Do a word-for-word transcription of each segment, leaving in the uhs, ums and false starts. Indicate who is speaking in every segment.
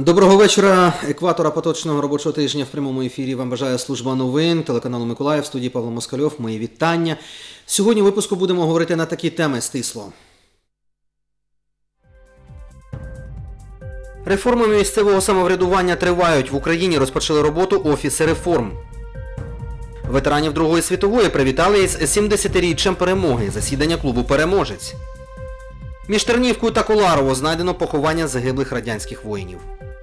Speaker 1: Доброго вечора. Екватора поточного робочого тижня в прямому ефірі вам бажає служба новин телеканалу Миколаїв. В студії Павло Москальов. Мої вітання. Сьогодні у випуску будемо говорити на такі теми стисло. Реформи місцевого самоврядування тривають. В Україні розпочали роботу офіси реформ. Ветеранів Другої світової привітали із сімдесятиріччям перемоги. Засідання клубу «Переможець». Між Тернівкою та Коларово знайдено поховання загиблих радянських воїнів.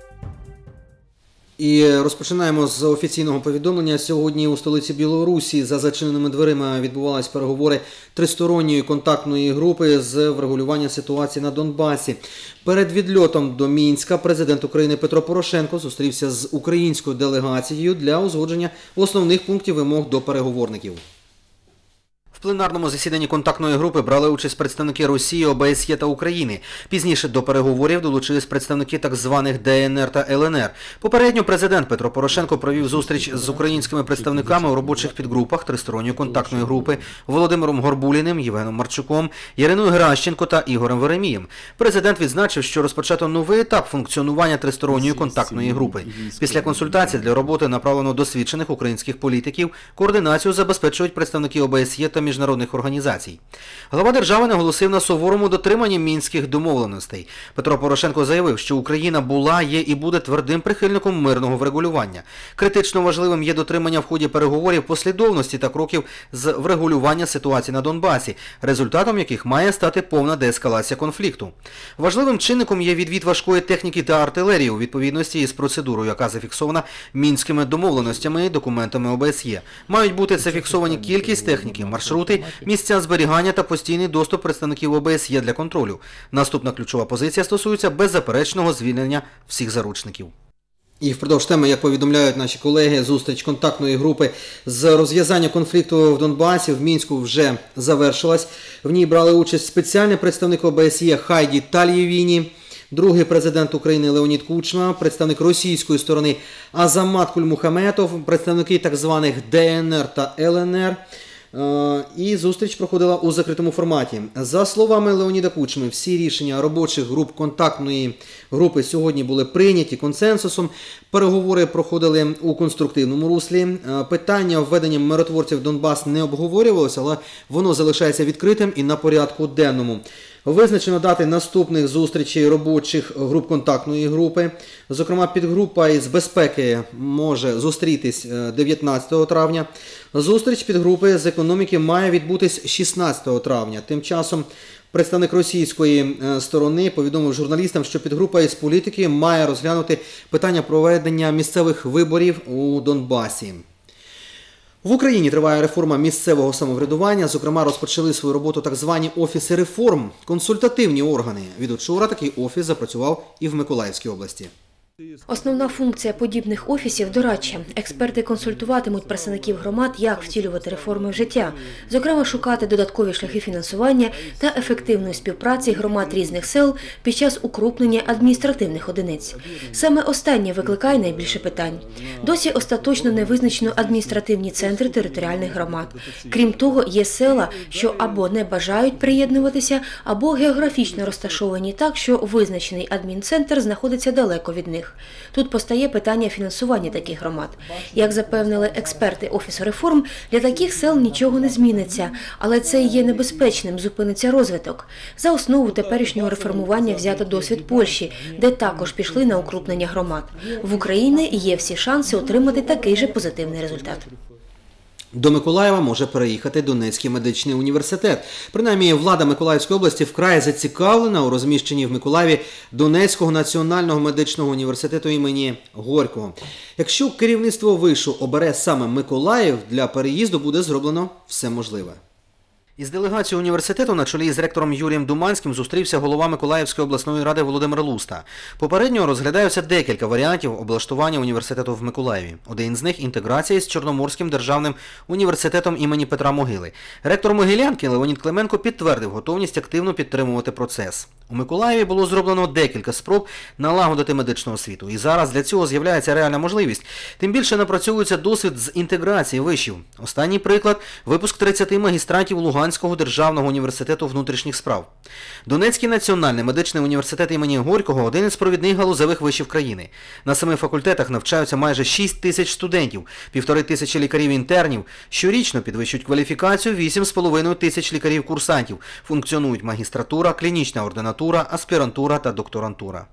Speaker 1: І розпочинаємо з офіційного повідомлення. Сьогодні у столиці Білорусі за зачиненими дверима відбувалися переговори тристоронньої контактної групи з врегулювання ситуації на Донбасі. Перед відльотом до Мінська президент України Петро Порошенко зустрівся з українською делегацією для узгодження основних пунктів вимог до переговорників. В пленарному засіданні контактної групи брали участь представники Росії, О Б С Є та України. Пізніше до переговорів долучились представники так званих Д Н Р та Л Н Р. Попередньо президент Петро Порошенко провів зустріч з українськими представниками у робочих підгрупах тристоронньої контактної групи Володимиром Горбуліним, Євгеном Марчуком, Іриною Геращенко та Ігорем Веремієм. Президент відзначив, що розпочато новий етап функціонування тристоронньої контактної групи. Після консультацій для роботи направлено досвідчених українських політиків, координацію забезпечують представники О Б С Є та міжнародних організацій. Глава держави наголосив на суворому дотриманні мінських домовленостей. Петро Порошенко заявив, що Україна була, є і буде твердим прихильником мирного врегулювання. Критично важливим є дотримання в ході переговорів послідовності та кроків з врегулювання ситуації на Донбасі, результатом яких має стати повна деескалація конфлікту. Важливим чинником є відвід важкої техніки та артилерії у відповідності із процедурою, яка зафіксована мінськими домовленостями і документами О Б С Є. Мають бути зафіксовані кількість техніки, маршрути, місця зберігання та постійний доступ представників О Б С Є для контролю. Наступна ключова позиція стосується беззаперечного звільнення всіх заручників. І впродовж теми, як повідомляють наші колеги, зустріч контактної групи з розв'язання конфлікту в Донбасі в Мінську вже завершилась. В ній брали участь спеціальний представник О Б С Є Хайді Тальєвіні, другий президент України Леонід Кучма, представник російської сторони Азамат Кульмухаметов, представники так званих Д Н Р та Л Н Р. І зустріч проходила у закритому форматі. За словами Леоніда Кучми, всі рішення робочих груп контактної групи сьогодні були прийняті консенсусом. Переговори проходили у конструктивному руслі. Питання введення миротворців в Донбас не обговорювалося, але воно залишається відкритим і на порядку денному. Визначено дати наступних зустрічей робочих груп контактної групи. Зокрема, підгрупа із безпеки може зустрітись дев'ятнадцятого травня. Зустріч підгрупи з економіки має відбутись шістнадцятого травня. Тим часом представник російської сторони повідомив журналістам, що підгрупа із політики має розглянути питання проведення місцевих виборів у Донбасі. В Україні триває реформа місцевого самоврядування, зокрема розпочали свою роботу так звані офіси реформ, консультативні органи. Від учора такий офіс запрацював і в Миколаївській області.
Speaker 2: Основна функція подібних офісів – дорадча. Експерти консультуватимуть представників громад, як втілювати реформи в життя, зокрема шукати додаткові шляхи фінансування та ефективної співпраці громад різних сел під час укрупнення адміністративних одиниць. Саме останнє викликає найбільше питань. Досі остаточно не визначено адміністративні центри територіальних громад. Крім того, є села, що або не бажають приєднуватися, або географічно розташовані так, що визначений адмінцентр знаходиться далеко від них. Тут постає питання фінансування таких громад. Як запевнили експерти Офісу реформ, для таких сел нічого не зміниться, але це є небезпечним, зупиниться розвиток. За основу теперішнього реформування взято досвід Польщі, де також пішли на укрупнення громад. В Україні є всі шанси отримати такий же позитивний результат.
Speaker 1: До Миколаєва може переїхати Донецький медичний університет. Принаймні, влада Миколаївської області вкрай зацікавлена у розміщенні в Миколаєві Донецького національного медичного університету імені Горького. Якщо керівництво вишу обере саме Миколаїв, для переїзду буде зроблено все можливе. Із делегацією університету на чолі з ректором Юрієм Думанським зустрівся голова Миколаївської обласної ради Володимир Луста. Попередньо розглядаються декілька варіантів облаштування університету в Миколаєві. Один з них – інтеграція з Чорноморським державним університетом імені Петра Могили. Ректор Могилянки Леонід Клименко підтвердив готовність активно підтримувати процес. У Миколаєві було зроблено декілька спроб налагодити медичну освіту. І зараз для цього з'являється реальна можливість. Тим більше напрацьовується досвід з інтеграції вишів. Останній приклад – випуск тридцяти магістрантів Луганської Луганського державного університету внутрішніх справ. Донецький національний медичний університет імені Горького – один із провідних галузевих вишів країни. На семи факультетах навчаються майже шість тисяч студентів, півтори тисячі лікарів-інтернів. Щорічно підвищують кваліфікацію вісім з половиною тисяч лікарів-курсантів. Функціонують магістратура, клінічна ординатура, аспірантура та докторантура.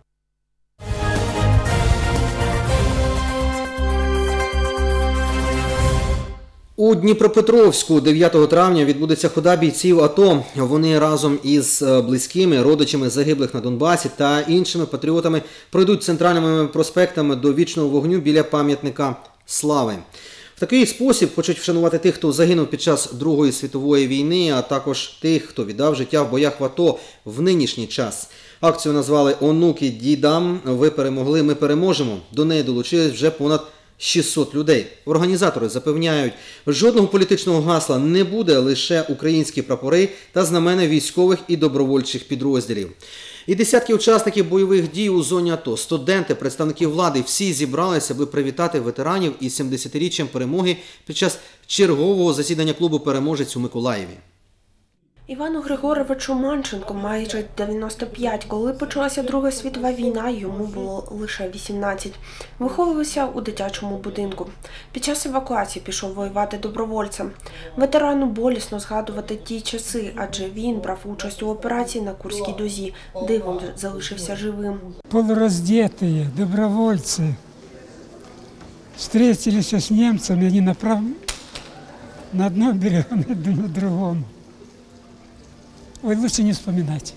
Speaker 1: У Дніпропетровську дев'ятого травня відбудеться хода бійців АТО. Вони разом із близькими, родичами загиблих на Донбасі та іншими патріотами пройдуть центральними проспектами до вічного вогню біля пам'ятника слави. В такий спосіб хочуть вшанувати тих, хто загинув під час Другої світової війни, а також тих, хто віддав життя в боях в АТО в нинішній час. Акцію назвали «Онуки дідам. Ви перемогли, ми переможемо». До неї долучились вже понад шістсот людей. Організатори запевняють, жодного політичного гасла не буде, лише українські прапори та знамена військових і добровольчих підрозділів. І десятки учасників бойових дій у зоні АТО, студенти, представники влади – всі зібралися, аби привітати ветеранів із сімдесятиріччям перемоги під час чергового засідання клубу «Переможець» у Миколаєві.
Speaker 3: Івану Григоровичу Манченку майже дев'яносто п'ять. Коли почалася Друга світова війна, йому було лише вісімнадцять. Виховувався у дитячому будинку. Під час евакуації пішов воювати добровольцем. Ветерану болісно згадувати ті часи, адже він брав участь у операції на Курській дузі. Дивом залишився живим.
Speaker 4: Полураздетые добровольцы встретились с немцами, они на, прав... на одном берегу, на другом. Ой, лучше не вспоминать.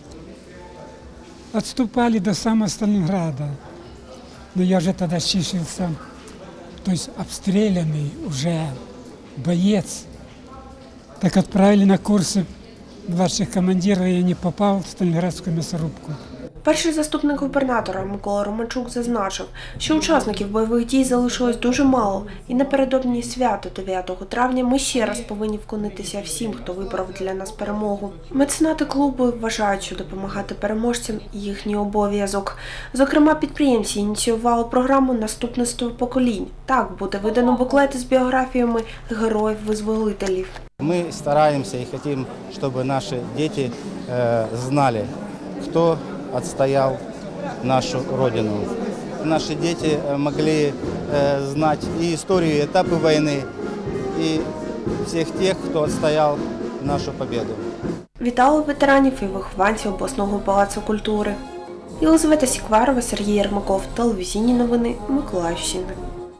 Speaker 4: Отступали до самого Сталинграда. Но я же тогда числился, то есть обстрелянный уже боец. Так отправили на курсы младших командиров, и я не попал в Сталинградскую мясорубку.
Speaker 3: Перший заступник губернатора Микола Романчук зазначив, що учасників бойових дій залишилось дуже мало, і напередодні свята дев'ятого травня ми ще раз повинні вклонитися всім, хто вибрав для нас перемогу. Меценати клубу вважають, що допомагати переможцям – їхній обов'язок. Зокрема, підприємці ініціювали програму «Наступництво поколінь». Так, буде видано буклети з біографіями героїв-визволителів.
Speaker 5: Ми стараємося і хочемо, щоб наші діти е, знали, хто отстоял нашу Родину. Наши дети могли э, знать и историю, и этапы войны, и всех тех, кто отстоял нашу победу.
Speaker 3: Вітали ветеранів і вихованців обласного палацу культури. Єлизавета Сікварова, Сергій Єрмаков, телевізійні новини Миколаївщини.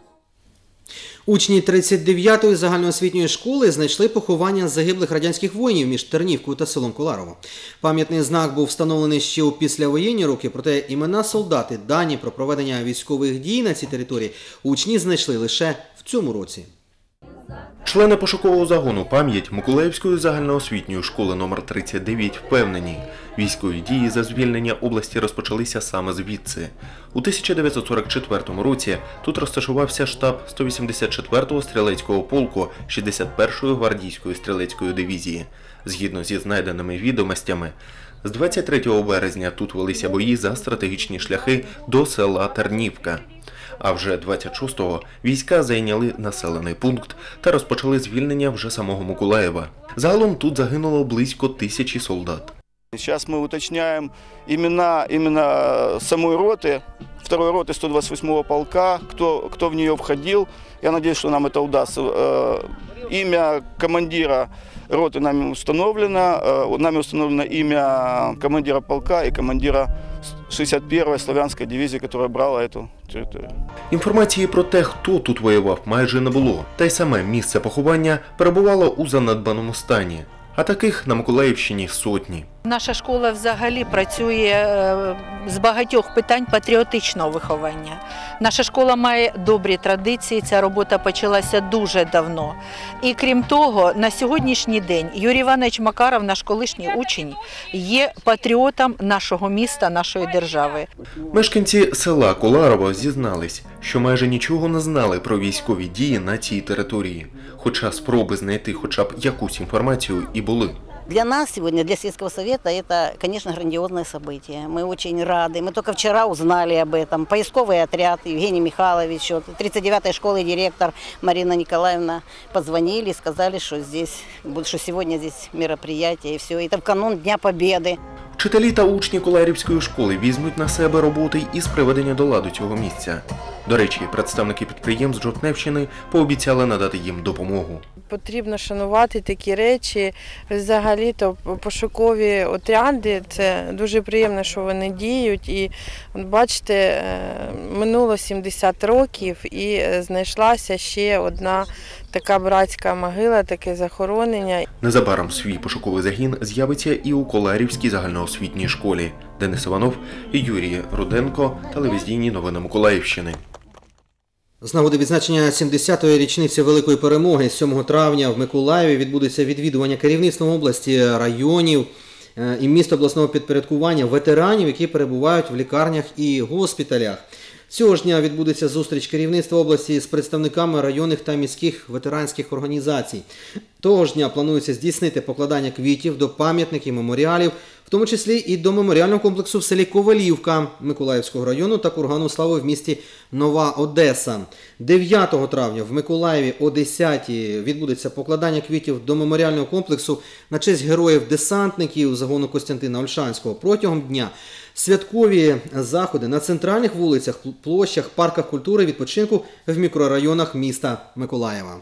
Speaker 1: Учні тридцять дев'ятої загальноосвітньої школи знайшли поховання загиблих радянських воїнів між Тернівкою та селом Коларово. Пам'ятний знак був встановлений ще у післявоєнні роки, проте імена солдат і дані про проведення військових дій на цій території учні знайшли лише в цьому році.
Speaker 6: Члени пошукового загону «Пам'ять» Миколаївської загальноосвітньої школи номер тридцять дев'ять впевнені, військові дії за звільнення області розпочалися саме звідси. У тисяча дев'ятсот сорок четвертому році тут розташувався штаб сто вісімдесят четвертого стрілецького полку шістдесят першої гвардійської стрілецької дивізії. Згідно зі знайденими відомостями, з двадцять третього березня тут велися бої за стратегічні шляхи до села Тернівка. А вже двадцять шостого війська зайняли населений пункт та розпочали звільнення вже самого Миколаєва. Загалом тут загинуло близько тисячі солдат.
Speaker 7: Сейчас мы уточняем имена именно самой роты, второй роты сто двадцать восьмого полка, кто, кто в нее входил. Я надеюсь, что нам это удастся. Имя командира роты нами установлено, нами установлено имя командира полка и командира шістдесят першої славянської дивізії, яка брала цю територію.
Speaker 6: Інформації про те, хто тут воював, майже не було. Та й саме місце поховання перебувало у занедбаному стані. А таких на Миколаївщині сотні.
Speaker 8: Наша школа взагалі працює з багатьох питань патріотичного виховання. Наша школа має добрі традиції, ця робота почалася дуже давно. І крім того, на сьогоднішній день Юрій Іванович Макаров, наш колишній учень, є патріотом нашого міста, нашої держави.
Speaker 6: Мешканці села Коларово зізнались, що майже нічого не знали про військові дії на цій території, хоча спроби знайти хоча б якусь інформацію і були.
Speaker 9: Для нас сегодня, для сельского совета, это, конечно, грандиозное событие. Мы очень рады. Мы только вчера узнали об этом. Поисковый отряд Евгений Михайлович, вот, тридцать девятой школы директор Марина Николаевна позвонили и сказали, что здесь, что сегодня здесь мероприятие и все. Это в канун Дня Победы.
Speaker 6: Вчителі та учні Коларівської школи візьмуть на себе роботи із приведення до ладу цього місця. До речі, представники підприємств Жовтневщини пообіцяли надати їм допомогу.
Speaker 10: Потрібно шанувати такі речі. Взагалі-то пошукові отряди, це дуже приємно, що вони діють. І от бачите, минуло сімдесят років і знайшлася ще одна така братська могила, таке захоронення.
Speaker 6: Незабаром свій пошуковий загін з'явиться і у Коларівській загальноосвітній школі. Денис Іванов і Юрій Руденко, телевізійні новини Миколаївщини.
Speaker 1: З нагоди відзначення сімдесятої річниці Великої Перемоги сьомого травня в Миколаєві відбудеться відвідування керівництвом області, районів і міст обласного підпорядкування ветеранів, які перебувають в лікарнях і госпіталях. Цього ж дня відбудеться зустріч керівництва області з представниками районних та міських ветеранських організацій. Того ж дня планується здійснити покладання квітів до пам'ятників, меморіалів, в тому числі і до меморіального комплексу в селі Ковалівка Миколаївського району та кургану слави в місті Нова Одеса. дев'ятого травня в Миколаєві о десятій відбудеться покладання квітів до меморіального комплексу на честь героїв-десантників загону Костянтина Ольшанського. Протягом дня святкові заходи на центральних вулицях, площах, парках культури, відпочинку в мікрорайонах міста Миколаєва.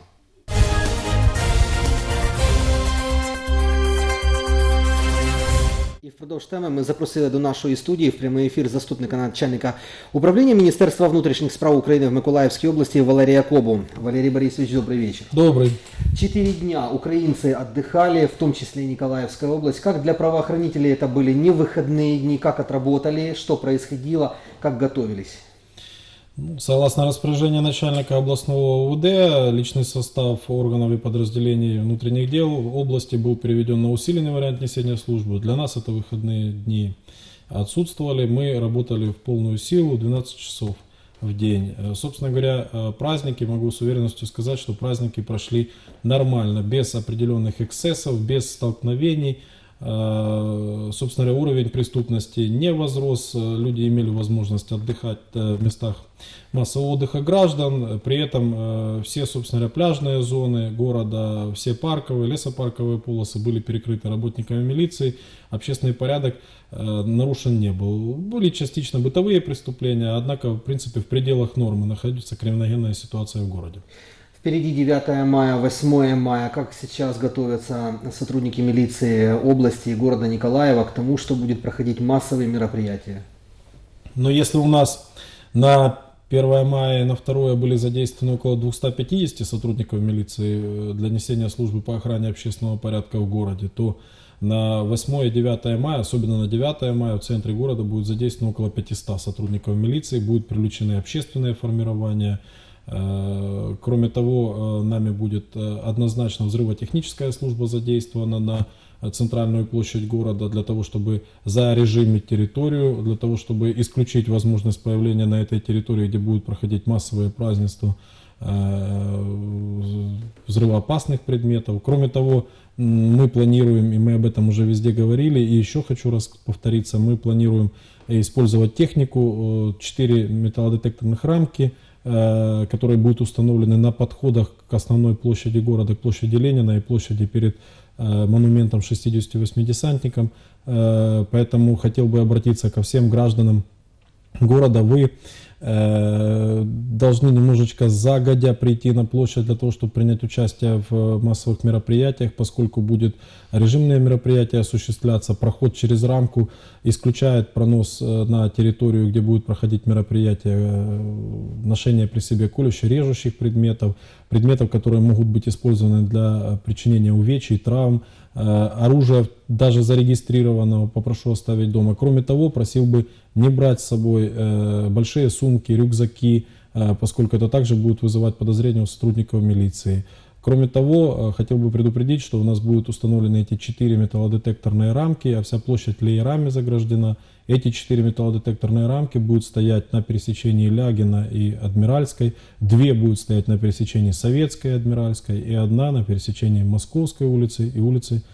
Speaker 1: І впродовж теми ми запросили до нашої студії в прямий ефір заступника начальника управління Міністерства внутрішніх справ України в Миколаївській області Валерія Кобу. Валерий Борисович, добрый вечер.
Speaker 11: Добрый.
Speaker 1: Четыре дня украинцы отдыхали, в том числе и Николаевская область. Как для правоохранителей это были не выходные дни, как отработали, что происходило, как готовились?
Speaker 11: Согласно распоряжению начальника областного УВД, личный состав органов и подразделений внутренних дел области был переведен на усиленный вариант несения службы. Для нас это выходные дни отсутствовали. Мы работали в полную силу двенадцать часов в день. Собственно говоря, праздники, могу с уверенностью сказать, что праздники прошли нормально, без определенных эксцессов, без столкновений. Собственно говоря, уровень преступности не возрос, люди имели возможность отдыхать в местах массового отдыха граждан, при этом все, собственно говоря, пляжные зоны города, все парковые, лесопарковые полосы были перекрыты работниками милиции, общественный порядок нарушен не был. Были частично бытовые преступления, однако, в принципе, в пределах нормы находится криминогенная ситуация в городе.
Speaker 1: Впереди девятое мая, восьмое мая. Как сейчас готовятся сотрудники милиции области и города Николаева к тому, что будет проходить массовые мероприятия?
Speaker 11: Но если у нас на первое мая и на второе были задействованы около двухсот пятидесяти сотрудников милиции для несения службы по охране общественного порядка в городе, то на восьмое и девятое мая, особенно на девятое мая, в центре города будет задействовано около пятисот сотрудников милиции, будут привлечены общественные формирования. Кроме того, нами будет однозначно взрывотехническая служба задействована на центральную площадь города для того, чтобы зарежимить территорию, для того, чтобы исключить возможность появления на этой территории, где будут проходить массовые празднества, взрывоопасных предметов. Кроме того, мы планируем, и мы об этом уже везде говорили, и еще хочу раз повториться, мы планируем использовать технику, четыре металлодетекторных рамки, которые будут установлены на подходах к основной площади города, к площади Ленина и площади перед монументом шестидесяти восьми десантникам. Поэтому хотел бы обратиться ко всем гражданам города. Вы должны немножечко загодя прийти на площадь для того, чтобы принять участие в массовых мероприятиях, поскольку будет режимные мероприятия осуществляться. Проход через рамку исключает пронос на территорию, где будет проходить мероприятие, ношение при себе колющих, режущих предметов, предметов, которые могут быть использованы для причинения увечий, травм, оружия даже зарегистрированного попрошу оставить дома. Кроме того, просил бы не брать с собой большие сумки, рюкзаки, поскольку это также будет вызывать подозрения у сотрудников милиции. Кроме того, хотел бы предупредить, что у нас будут установлены эти четыре металлодетекторные рамки, а вся площадь леерами заграждена. Эти четыре металлодетекторные рамки будут стоять на пересечении Лягина и Адмиральской, две будут стоять на пересечении Советской и Адмиральской, и одна на пересечении Московской улицы и улицы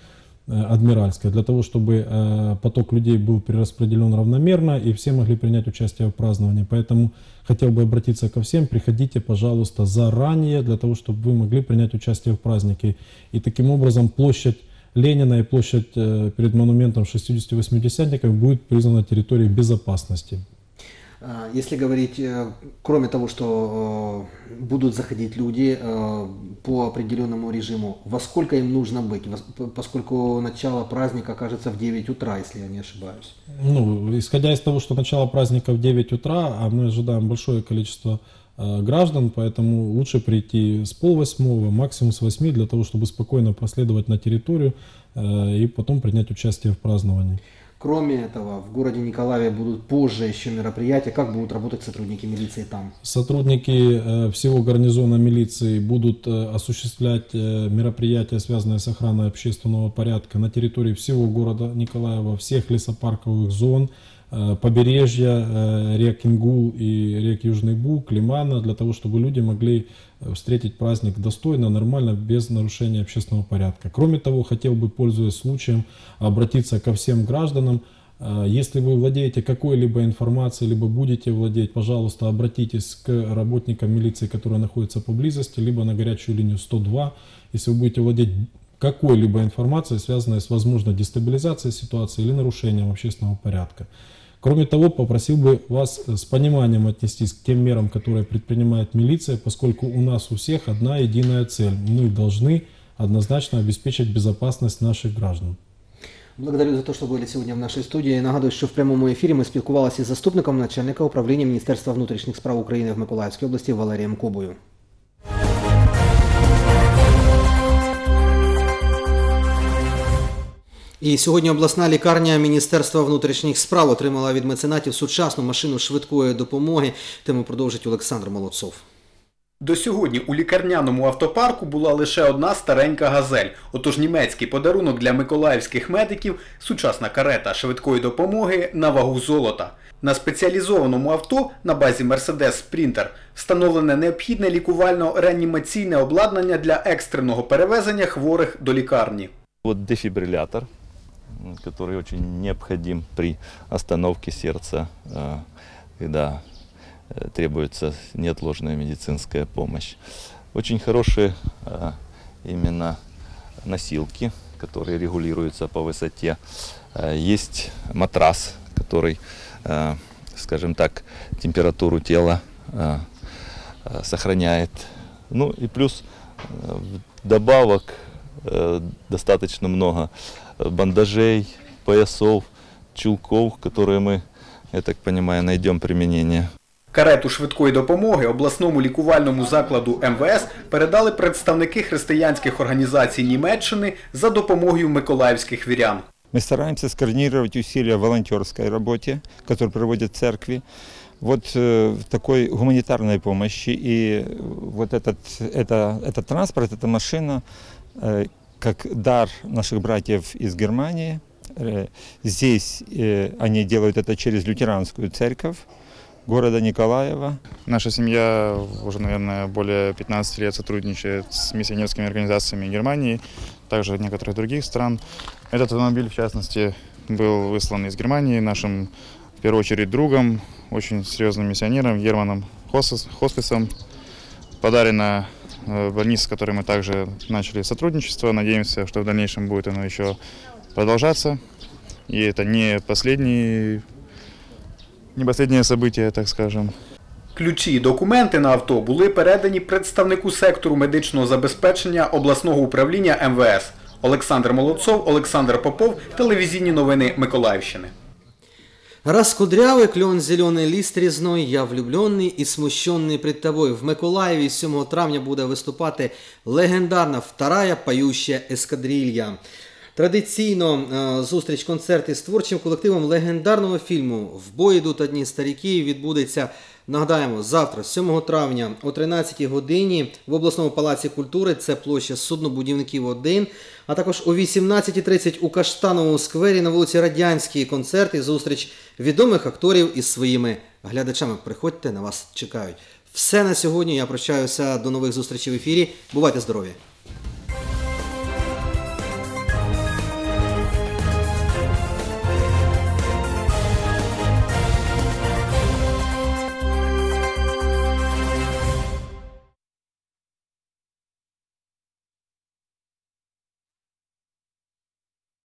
Speaker 11: Адмиральской, для того, чтобы поток людей был перераспределен равномерно и все могли принять участие в праздновании. Поэтому хотел бы обратиться ко всем, приходите, пожалуйста, заранее, для того, чтобы вы могли принять участие в празднике. И таким образом площадь Ленина и площадь перед монументом шестидесяти восьмидесятников будет признана территорией безопасности.
Speaker 1: Если говорить, кроме того, что будут заходить люди по определенному режиму, во сколько им нужно быть, поскольку начало праздника окажется в девять утра, если я не ошибаюсь?
Speaker 11: Ну, исходя из того, что начало праздника в девять утра, а мы ожидаем большое количество граждан, поэтому лучше прийти с полвосьмого, максимум с восьми, для того, чтобы спокойно проследовать на территорию и потом принять участие в праздновании.
Speaker 1: Кроме этого, в городе Николаеве будут позже еще мероприятия. Как будут работать сотрудники милиции там?
Speaker 11: Сотрудники всего гарнизона милиции будут осуществлять мероприятия, связанные с охраной общественного порядка на территории всего города Николаева, всех лесопарковых зон, побережья рек Ингул и рек Южный Буг, Лимана, для того, чтобы люди могли встретить праздник достойно, нормально, без нарушения общественного порядка. Кроме того, хотел бы, пользуясь случаем, обратиться ко всем гражданам. Если вы владеете какой-либо информацией, либо будете владеть, пожалуйста, обратитесь к работникам милиции, которые находятся поблизости, либо на горячую линию сто два. Если вы будете владеть какой-либо информацией, связанной с возможной дестабилизацией ситуации или нарушением общественного порядка. Кроме того, попросил бы вас с пониманием отнестись к тем мерам, которые предпринимает милиция, поскольку у нас у всех одна единая цель. Мы должны однозначно обеспечить безопасность наших граждан.
Speaker 1: Благодарю за те, що були сьогодні в нашій студії. Нагадую, що в прямому ефірі ми спілкувалися із заступником начальника управління Міністерства внутрішніх справ України в Миколаївській області Валерієм Кубою. І сьогодні обласна лікарня Міністерства внутрішніх справ отримала від меценатів сучасну машину швидкої допомоги. Тему продовжить Олександр Молодцов.
Speaker 12: До сьогодні у лікарняному автопарку була лише одна старенька «Газель». Отож німецький подарунок для миколаївських медиків – сучасна карета швидкої допомоги на вагу золота. На спеціалізованому авто на базі Mercedes Sprinter встановлене необхідне лікувально-реанімаційне обладнання для екстреного перевезення хворих до лікарні.
Speaker 13: Вот дефибриллятор, который очень необходим при остановке сердца, когда требуется неотложная медицинская помощь. Очень хорошие именно носилки, которые регулируются по высоте. Есть матрас, который, скажем так, температуру тела сохраняет. Ну и плюс добавок достаточно много бандажей, поясов, чулков, которые мы, я так понимаю, найдем применение.
Speaker 12: Карету швидкої допомоги обласному лікувальному закладу ем ве ес передали представники християнських організацій Німеччини за допомогою миколаївських вірян.
Speaker 14: Мы стараемся скоординировать усилия в волонтерской работе, которые проводят церкви, вот в такой гуманитарной помощи. И вот этот, это, этот транспорт, эта машина, как дар наших братьев из Германии. Здесь они делают это через лютеранскую церковь города Николаева.
Speaker 15: Наша семья уже, наверное, более пятнадцати лет сотрудничает с миссионерскими организациями Германии, также некоторых других стран. Этот автомобиль, в частности, был выслан из Германии нашим, в первую очередь, другом, очень серьезным миссионером Германом Хосписом. Подарено больнице, с которой мы также начали сотрудничество. Надеемся, что в дальнейшем будет оно еще продолжаться. И это не последние Не останнє событие, так скажем.
Speaker 12: Ключі і документи на авто були передані представнику сектору медичного забезпечення обласного управління ем ве ес. Олександр Молодцов, Олександр Попов, телевізійні новини Миколаївщини.
Speaker 1: Раз кудрявый, клен зеленый, лист резной, я влюбленный и смущенный пред тобой. В Миколаєві сьомого травня буде виступати легендарна вторая поющая ескадрилья. Традиційно зустріч-концерт із творчим колективом легендарного фільму «В бой йдуть одні старіки» відбудеться, нагадаємо, завтра, сьомого травня о тринадцятій годині в обласному палаці культури, це площа Суднобудівників один, а також о вісімнадцятій тридцять у Каштановому сквері на вулиці Радянській концерт і зустріч відомих акторів із своїми глядачами. Приходьте, на вас чекають. Все на сьогодні, я прощаюся, до нових зустрічей в ефірі. Бувайте здорові!